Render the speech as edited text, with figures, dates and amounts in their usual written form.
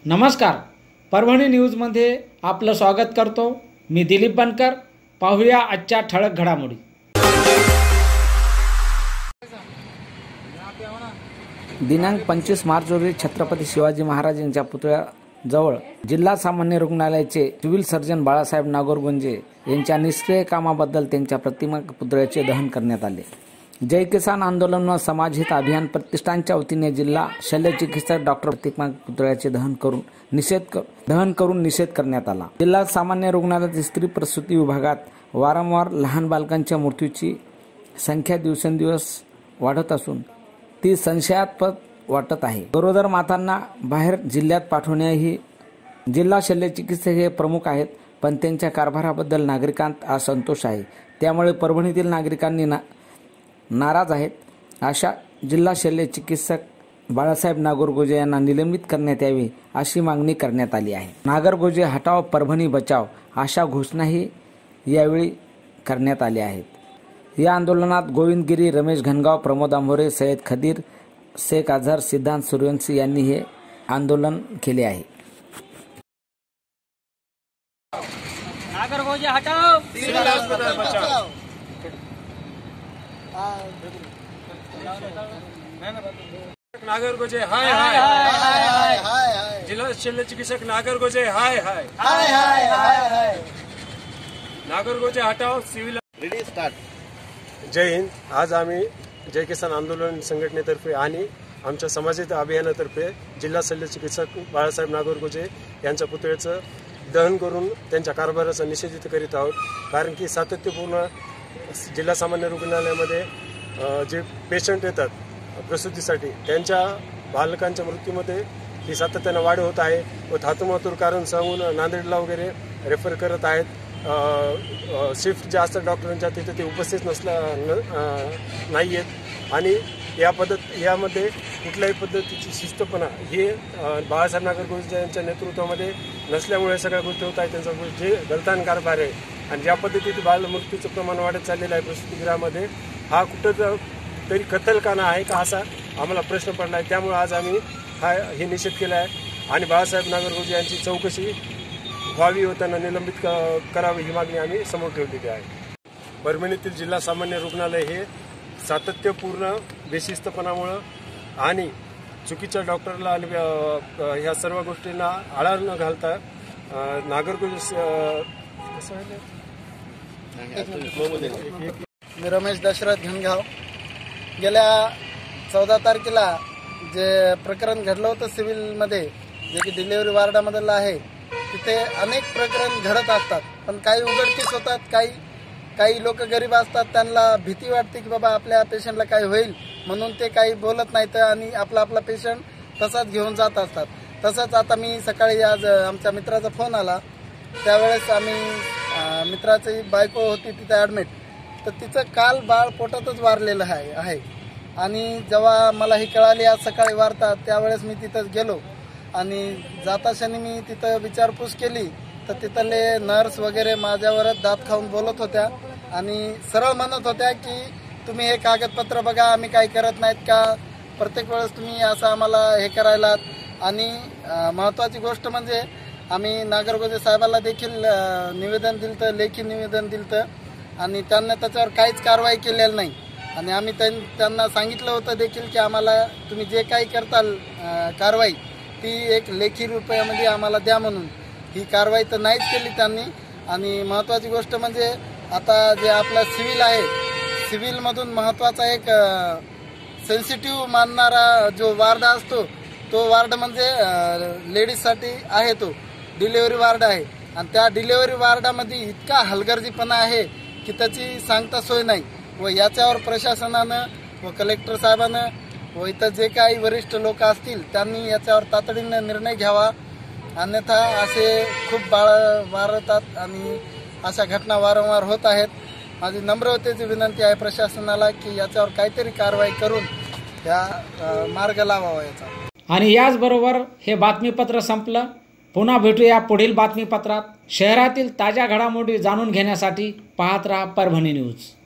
नमस्कार, परभणी न्यूजमध्ये आपलं स्वागत करतो। मी दिलीप बनकर। पाहूया आजच्या ठळक घडामोडी। दिनांक 25 मार्च रोजी छत्रपती शिवाजी महाराज यांच्या पुतळ्याजवळ जिल्हा सामान्य रुग्णालयाचे सिव्हिल सर्जन बाळासाहेब नागोरगोंजे यांच्या निष्क्रिय कामाबद्दल त्यांच्या प्रतिमा पुतळ्याचे दहन करण्यात आले। जय किसान आंदोलन व समाजहित अभियान प्रतिष्ठानच्या वतीने जिल्हा शल्य चिकित्सक डॉक्टर प्रतिमा पुतळ्याचे दहन करून निषेध करण्यात आला। जिल्हा सामान्य रुग्णालयात स्त्री प्रसूती विभागात वारंवार लहान बालकांच्या मृत्यूची संख्या दिवसेंदिवस वाढत असून ती संशयास्पद वाटत आहे। गरोदर मातांना बाहेर जिल्ह्यात पाठवण्याही जिल्हा शल्य चिकित्सक हे प्रमुख आहेत, पण त्यांच्या कारभाराबद्दल नागरिकांत असंतोष आहे। त्यामुळे परभणीतील नागरिकांनी नाराज आहेत। अशा जिल्हा शल्य चिकित्सक बाळासाहेब नागोरगोजे यांना निलंबित करण्यात यावे अशी मागणी करण्यात आली आहे। नागोरगोजे हटाव, परभणी बचाव अशा घोषणाही यावेळी करण्यात आल्या आहेत। या आंदोलनात गोविंद गिरी, रमेश घनगाव, प्रमोद आंभोरे, सय्यद खदीर, शेख अझहर, सिद्धांत सूर्यवंशी यांनी हे आंदोलन केले आहे। नागोरगोजे हटाव, सिविल अस्पताल बचाओ। नागोरगोजे हाय हाय हाय हाय। जिल्हा शल्य चिकित्सक नागोरगोजे हाय हाय हाय हाय हाय। नागोरगोजे हटाओ, सिविल रेडी स्टार्ट। जय हिंद। आज आम्ही जय किसान आंदोलन संघटनेतर्फे आणि आमच्या समाजहित अभियानातर्फे जिल्हा शल्य चिकित्सक बाळासाहेब नागोरगोजे यांच्या पुतळ्याचं दहन करून त्यांच्या कारभाराचा निषेध करीत आहोत। कारण की सातत्यपूर्ण जिल्हा सामान्य रुग्णालयामध्ये जे पेशंट येतात प्रसूतीसाठी त्यांच्या बालकांच्या मृत्यूमध्ये ही सातत्याने वाढ होत आहे व धातुमातूर कारण सांगून नांदेडला वगैरे रेफर करत आहेत। शिफ्ट जे असतात डॉक्टरांच्या तिथे ते उपस्थित नाही आहेत आणि यामध्ये कुठल्याही पद्धतीची शिस्तपणा हे बाळासाहेब नागोरगोजे यांच्या नेतृत्वामध्ये नसल्यामुळे सगळ्या गोष्टी होत आहेत। त्यांचा जे गलतान कारभार आहे आणि ज्या पद्धतीने बालमृत्यूचं प्रमाण वाढत चाललेलं आहे प्रसूतिगृहामध्ये, हा कुठं तरी कत्तलखाना आहे का असा आम्हाला प्रश्न पडला आहे। त्यामुळे आज आम्ही हे निषेध केला आहे आणि बाळासाहेब नागोरगोजे यांची चौकशी व्हावी व त्यांना निलंबित करावी ही मागणी आम्ही समोर ठेवलेली आहे। परभणीतील जिल्हा सामान्य रुग्णालय हे सातत्यपूर्ण बेशिस्तपणामुळं आणि चुकीच्या डॉक्टरला आणि ह्या सर्व गोष्टींना आळा न घालता नागोरगोजे मी रमेश दशरथ घनगाव। गेल्या 14 तारखेला जे प्रकरण घडलं होतं सिव्हिलमध्ये, जे की डिलिव्हरी वार्डामधलं आहे, तिथे अनेक प्रकरण घडत असतात, पण काही उघडकीस होतात, काही लोक गरीब असतात, त्यांना भीती वाटते की बाबा आपल्या पेशंटला काही होईल म्हणून ते काही बोलत नाहीत आणि आपला पेशंट तसाच घेऊन जात असतात। तसंच आता मी सकाळी आज आमच्या मित्राचा फोन आला, त्यावेळेस आम्ही मित्राची बायको होती तिथे ॲडमिट, तर तिचं काल बाळ पोटातच वारलेलं आहे आणि जेव्हा मला ही कळाली आज सकाळी वारतात, त्यावेळेस मी तिथं गेलो आणि जाता क्षणी मी तिथं विचारपूस केली तर तिथले नर्स वगैरे माझ्यावरच दात खाऊन बोलत होत्या आणि सरळ म्हणत होत्या की तुम्ही हे कागदपत्र बघा, आम्ही काही करत नाहीत का, प्रत्येक वेळेस तुम्ही असं आम्हाला हे करायलात। आणि महत्त्वाची गोष्ट म्हणजे आम्ही नागोरगोजे साहेबांना देखील निवेदन दिलं, लेखी निवेदन दिलं आणि त्यांना त्याच्यावर काहीच कारवाई केलेली नाही आणि आम्ही त्यांना सांगितलं होतं देखील की आम्हाला तुम्ही जे काही करताल कारवाई ती एक लेखी रूपामध्ये आम्हाला द्या म्हणून। ही कारवाई तर नाहीच केली त्यांनी। आणि महत्त्वाची गोष्ट म्हणजे आता जे आपला सिव्हिल आहे, सिव्हिलमधून महत्त्वाचा एक सेन्सिटिव्ह मानणारा जो वार्ड असतो, तो वार्ड म्हणजे लेडीजसाठी आहे, तो डिलिव्हरी वार्ड आहे आणि त्या डिलिव्हरी वार्डामध्ये इतका हलगर्जीपणा आहे की त्याची सांगता सोय नाही व याच्यावर प्रशासनानं व कलेक्टर साहेबानं व इतर जे काही वरिष्ठ लोक असतील त्यांनी याच्यावर तातडीने निर्णय घ्यावा, अन्यथा असे खूप बाळ वारतात आणि अशा घटना वारंवार होत आहेत। माझी नम्रतेची विनंती आहे प्रशासनाला की याच्यावर काहीतरी कारवाई करून या मार्ग लावावा याचा। आणि याचबरोबर हे बातमीपत्र संपलं। पुन्हा भेटूया पुढील बातमीपत्रात। शहरातील ताज्या घडामोडी जाणून घेण्यासाठी पाहत रहा परभणी न्यूज।